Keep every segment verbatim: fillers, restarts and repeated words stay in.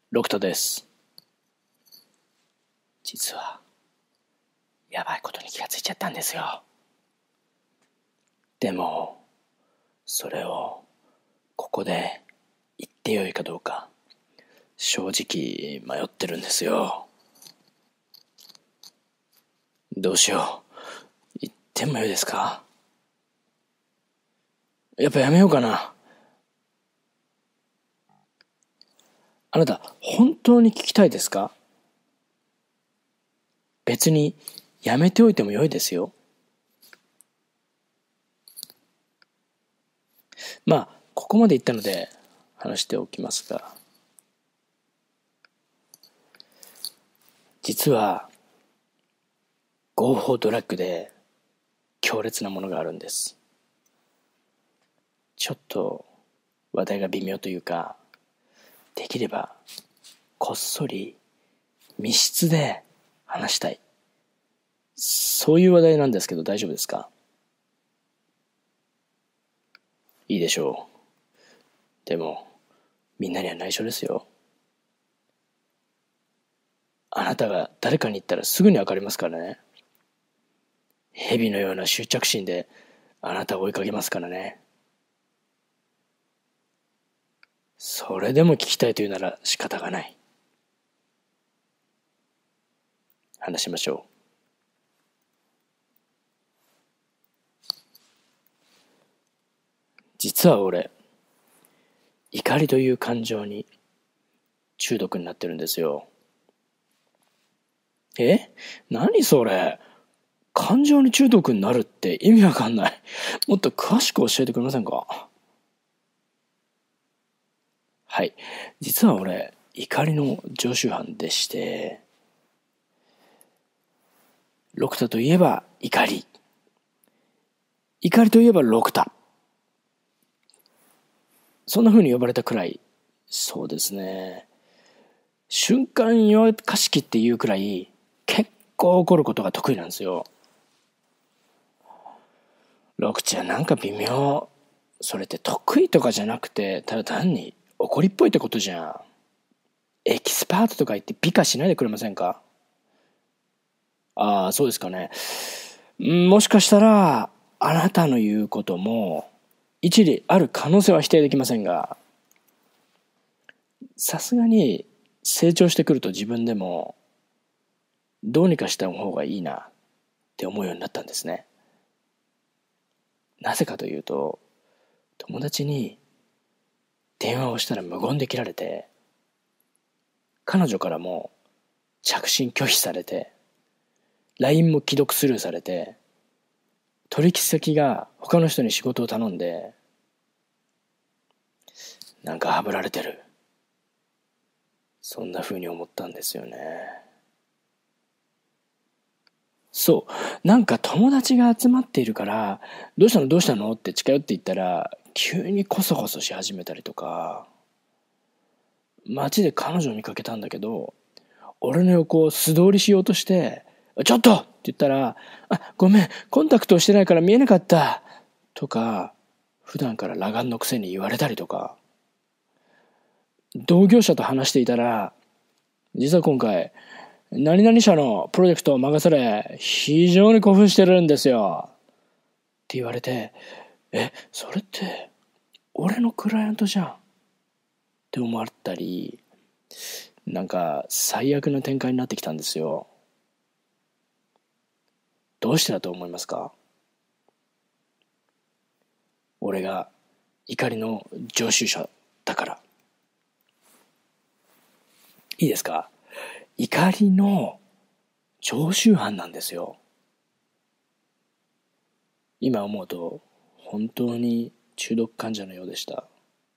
ロクタです。実はやばいことに気がついちゃったんですよ。でもそれをここで言ってよいかどうか正直迷ってるんですよ。どうしよう。言ってもよいですか？やっぱやめようかな。あなた本当に聞きたいですか？別にやめておいてもよいですよ。まあここまで言ったので話しておきますが、実は合法ドラッグで強烈なものがあるんです。ちょっと話題が微妙というか、できればこっそり密室で話したい、そういう話題なんですけど、大丈夫ですか？いいでしょう。でもみんなには内緒ですよ。あなたが誰かに言ったらすぐに分かりますからね。蛇のような執着心であなたを追いかけますからね。それでも聞きたいというなら仕方がない。話しましょう。実は俺、怒りという感情に中毒になってるんですよ。え？何それ？感情に中毒になるって意味わかんない。もっと詳しく教えてくれませんか？はい。実は俺、怒りの常習犯でして、ロクタといえば怒り。怒りといえばロクタ。そんな風に呼ばれたくらい、そうですね。瞬間弱かしきっていうくらい、結構怒ることが得意なんですよ。ロクちゃんなんか微妙。それって得意とかじゃなくて、ただ単に怒りっぽいってことじゃん。エキスパートとか言って美化しないでくれませんか？ああ、そうですかね。もしかしたら、あなたの言うことも、一理ある可能性は否定できませんが、さすがに成長してくると自分でも、どうにかした方がいいなって思うようになったんですね。なぜかというと、友達に電話をしたら無言で切られて、彼女からも着信拒否されて、ライン も既読スルーされて、取引先が他の人に仕事を頼んで、なんかはぶられてる。そんな風に思ったんですよね。そう。なんか友達が集まっているから、どうしたのどうしたのって近寄っていったら、急にコソコソし始めたりとか、街で彼女を見かけたんだけど、俺の横を素通りしようとして、ちょっとって言ったら、あ、ごめん、コンタクトをしてないから見えなかったとか、普段から裸眼のくせに言われたりとか、同業者と話していたら、実は今回、何々社のプロジェクトを任され、非常に興奮してるんですよ。って言われて、え、それって、俺のクライアントじゃん。って思われたり、なんか最悪な展開になってきたんですよ。どうしてだと思いますか？俺が怒りの常習者だから。いいですか？怒りの常習犯なんですよ。今思うと本当に中毒患者のようでした。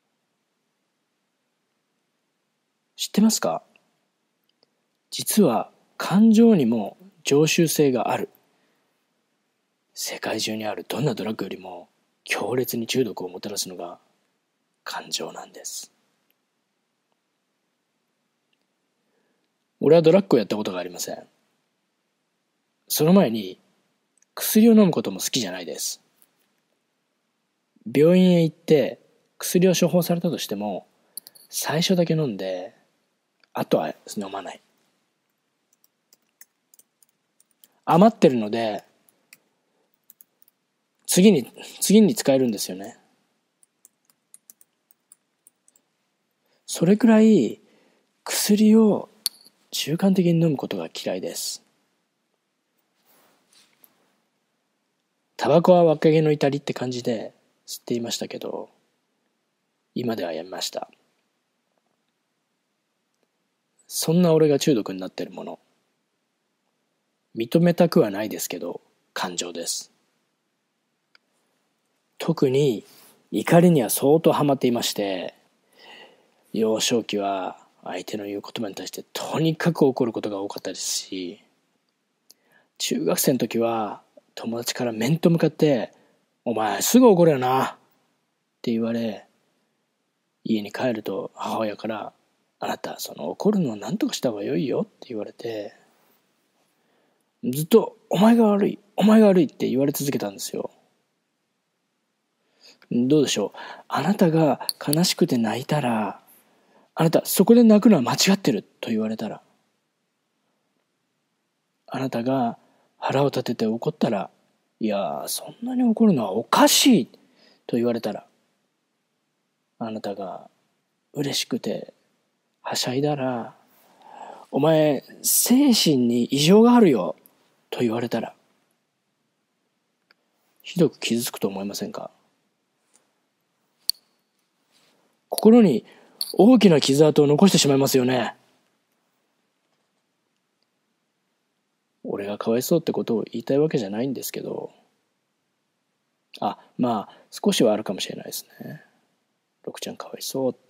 知ってますか？実は感情にも常習性がある。世界中にあるどんなドラッグよりも強烈に中毒をもたらすのが感情なんです。俺はドラッグをやったことがありません。その前に薬を飲むことも好きじゃないです。病院へ行って薬を処方されたとしても、最初だけ飲んであとは飲まない。余ってるので次に次に使えるんですよね。それくらい薬を習慣的に飲むことが嫌いです。タバコは若気の至りって感じで吸っていましたけど、今ではやめました。そんな俺が中毒になっているもの、認めたくはないですけど感情です。特に怒りには相当ハマっていまして、幼少期は相手の言う言葉に対してとにかく怒ることが多かったですし、中学生の時は友達から面と向かって「お前すぐ怒るよな」って言われ、家に帰ると母親から「あなたその怒るのを何とかした方が良いよ」って言われて、ずっと「お前が悪いお前が悪い」って言われ続けたんですよ。どうでしょう。あなたが悲しくて泣いたら、あなたそこで泣くのは間違ってると言われたら、あなたが腹を立てて怒ったら、いやそんなに怒るのはおかしいと言われたら、あなたが嬉しくてはしゃいだら、お前精神に異常があるよと言われたら、ひどく傷つくと思いませんか？心に大きな傷跡を残してしまいますよね。俺がかわいそうってことを言いたいわけじゃないんですけど、あ、まあ少しはあるかもしれないですね。ろくちゃんかわいそうって。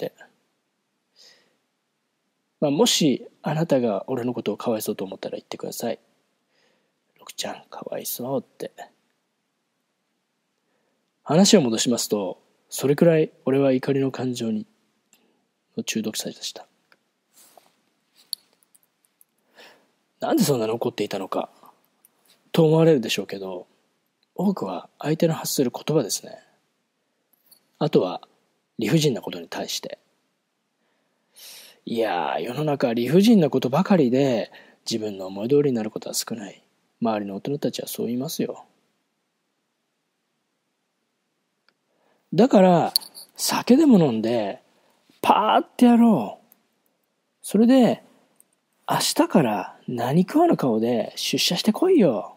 まあ、もしあなたが俺のことをかわいそうと思ったら言ってください。ろくちゃんかわいそうって。話を戻しますと、それくらい俺は怒りの感情にの中毒者でした。なんでそんなに怒っていたのかと思われるでしょうけど、多くは相手の発する言葉ですね。あとは理不尽なことに対して。いやー、世の中は理不尽なことばかりで自分の思い通りになることは少ない。周りの大人たちはそう言いますよ。だから酒でも飲んでパーってやろう。それで明日から何食わぬ顔で出社してこいよ。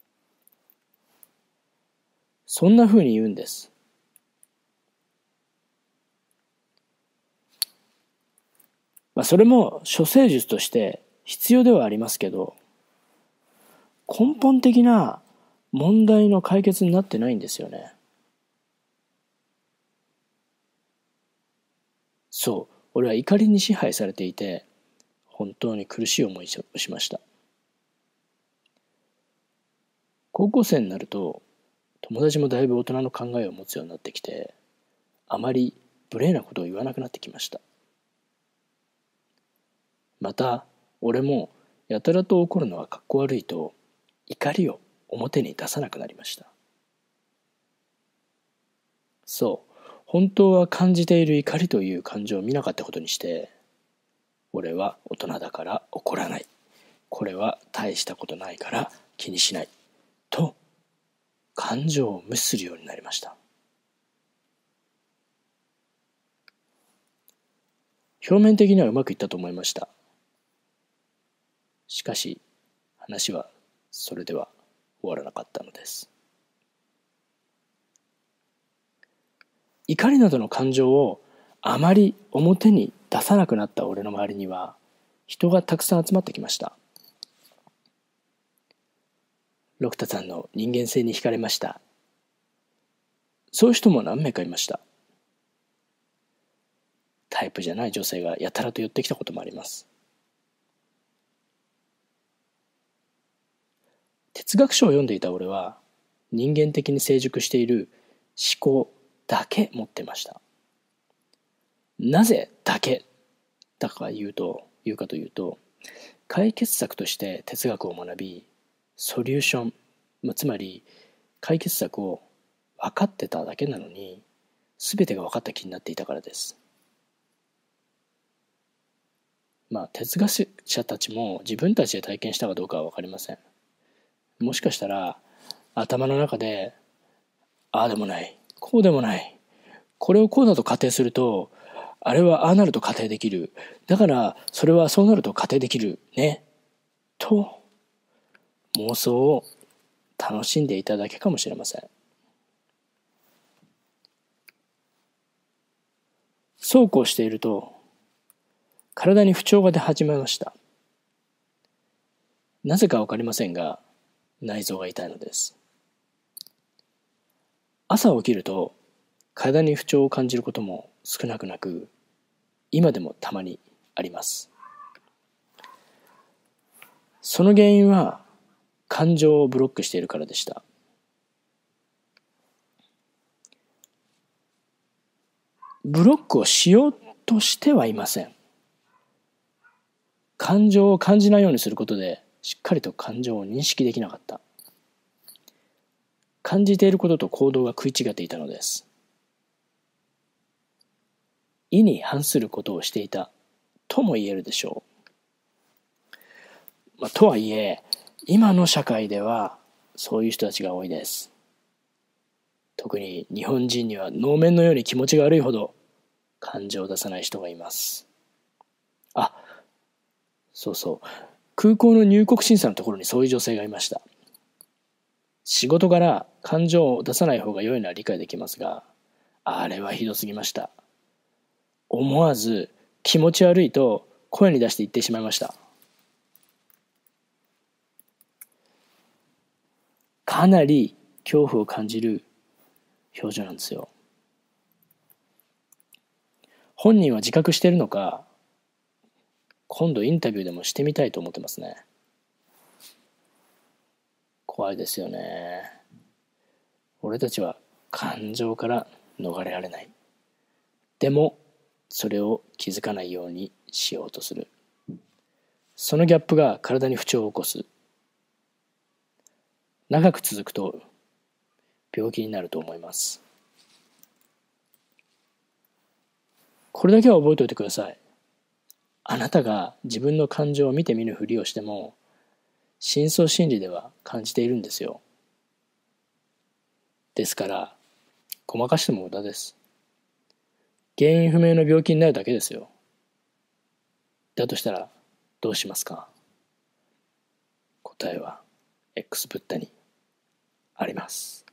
そんな風に言うんです。まあ、それも処世術として必要ではありますけど、根本的な問題の解決になってないんですよね。そう、俺は怒りに支配されていて、本当に苦しい思いをしました。高校生になると、友達もだいぶ大人の考えを持つようになってきて、あまり無礼なことを言わなくなってきました。また、俺もやたらと怒るのはかっこ悪いと、怒りを表に出さなくなりました。そう、本当は感じている怒りという感情を見なかったことにして、俺は大人だから怒らない。これは大したことないから気にしない。と、感情を無視するようになりました。表面的にはうまくいったと思いました。しかし、話はそれでは終わらなかったのです。怒りなどの感情をあまり表に出さなくなった俺の周りには、人がたくさん集まってきました。六田さんの人間性に惹かれました。そういう人も何名かいました。タイプじゃない女性がやたらと寄ってきたこともあります。哲学書を読んでいた俺は、人間的に成熟している思考だけ持ってました。なぜだけだか言うと、言うかというと、解決策として哲学を学び、ソリューション、まあ、つまり解決策を分かってただけなのに、全てが分かった気になっていたからです。 まあ哲学者たちも自分たちで体験したかどうかは分かりません。もしかしたら頭の中でああでもないこうでもないこれをこうだと仮定するとあれはああなると仮定できるだからそれはそうなると仮定できるねと妄想を楽しんでいただけかもしれません。そうこうしていると体に不調が出始めました。なぜかわかりませんが内臓が痛いのです。朝起きると体に不調を感じることも少なくなく今でもたまにあります。その原因は感情をブロックしているからでした。ブロックをしようとしてはいません。感情を感じないようにすることでしっかりと感情を認識できなかった。感じていることと行動が食い違っていたのです。意に反することをしていたとも言えるでしょう。まあ、とはいえ今の社会ではそういう人たちが多いです。特に日本人には能面のように気持ちが悪いほど感情を出さない人がいます。あ、そうそう。空港の入国審査のところにそういう女性がいました。仕事柄感情を出さない方が良いのは理解できますが、あれはひどすぎました。思わず気持ち悪いと声に出して言ってしまいました。かなり恐怖を感じる表情なんですよ。本人は自覚しているのか、今度インタビューでもしてみたいと思ってますね。怖いですよね。俺たちは感情から逃れられない。でもそれを気づかないようにしようとする。そのギャップが体に不調を起こす。長く続くと病気になると思います。これだけは覚えておいてください。あなたが自分の感情を見て見ぬふりをしても、深層心理では感じているんですよ。ですから、ごまかしても無駄です。原因不明の病気になるだけですよ。だとしたら、どうしますか？答えは X ブッダにあります。